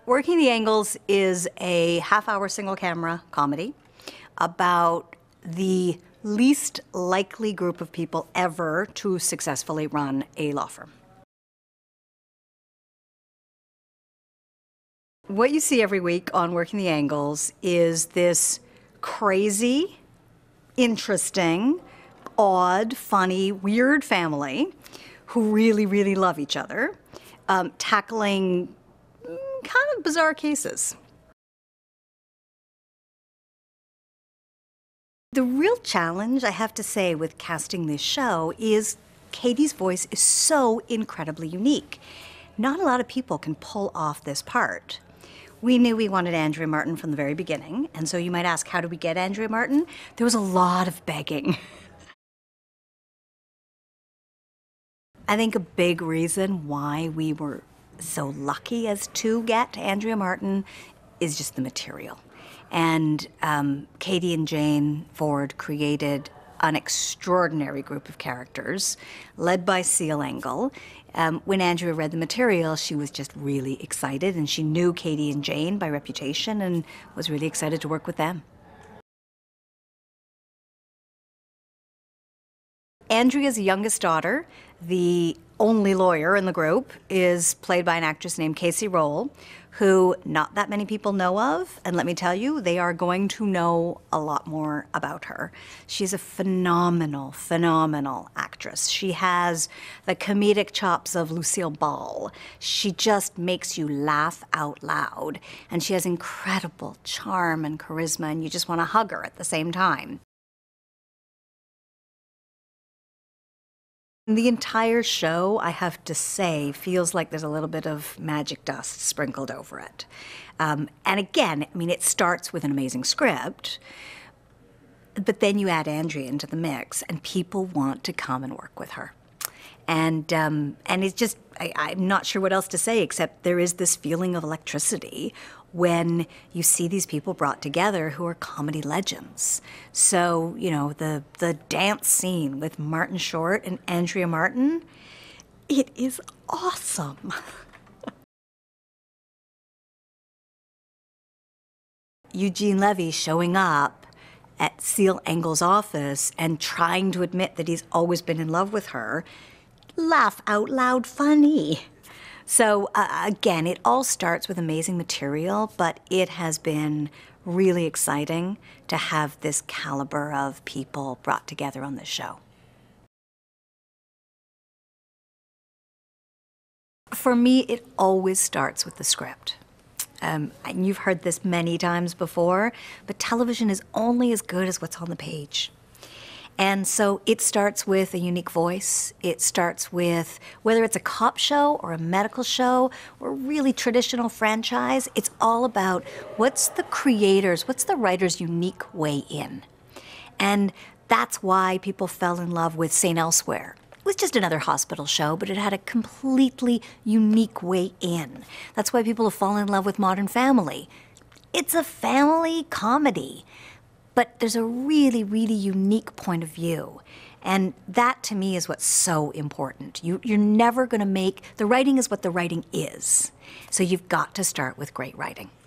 Working the Angles is a half-hour single-camera comedy about the least likely group of people ever to successfully run a law firm. What you see every week on Working the Angles is this crazy, interesting, odd, funny, weird family who really, really love each other, tackling kind of bizarre cases. The real challenge, I have to say, with casting this show is Katie's voice is so incredibly unique. Not a lot of people can pull off this part. We knew we wanted Andrea Martin from the very beginning, and so you might ask, how did we get Andrea Martin? There was a lot of begging. I think a big reason why we were so lucky as to get Andrea Martin is just the material. And Katie and Jane Ford created an extraordinary group of characters, led by Seal Engel. When Andrea read the material, she was just really excited, and she knew Katie and Jane by reputation and was really excited to work with them. Andrea's youngest daughter, the only lawyer in the group, is played by an actress named Casey Roll, who not that many people know of, and let me tell you, they are going to know a lot more about her. She's a phenomenal, phenomenal actress. She has the comedic chops of Lucille Ball. She just makes you laugh out loud, and she has incredible charm and charisma, and you just want to hug her at the same time. The entire show, I have to say, feels like there's a little bit of magic dust sprinkled over it. And again, I mean, it starts with an amazing script, but then you add Andrea into the mix, and people want to come and work with her. And it's just, I'm not sure what else to say, except there is this feeling of electricity when you see these people brought together who are comedy legends. So, you know, the dance scene with Martin Short and Andrea Martin, it is awesome. Eugene Levy showing up at Seal Engel's office and trying to admit that he's always been in love with her, laugh out loud funny. So again, it all starts with amazing material, but it has been really exciting to have this caliber of people brought together on this show. For me, it always starts with the script. And you've heard this many times before, but television is only as good as what's on the page. And so it starts with a unique voice. It starts with, whether it's a cop show or a medical show or a really traditional franchise, it's all about what's the creator's, what's the writer's unique way in. And that's why people fell in love with St. Elsewhere. It was just another hospital show, but it had a completely unique way in. That's why people have fallen in love with Modern Family. It's a family comedy. But there's a really, really unique point of view. And that, to me, is what's so important. You're never going to make, the writing is what the writing is. So you've got to start with great writing.